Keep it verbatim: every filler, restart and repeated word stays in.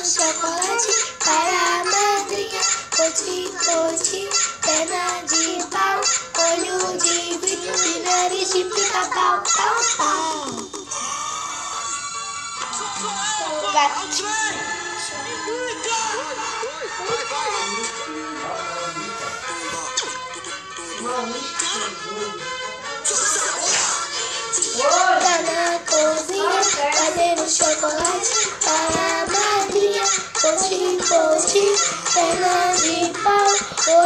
chocolate para a madrinha. Pote, pote, perna de pau, olho de vidro e nariz de pica-pau, pau, pau. Gatinho. Tá na cozinha, fazendo chocolate para a madrinha. Pote, pote, perna de pau,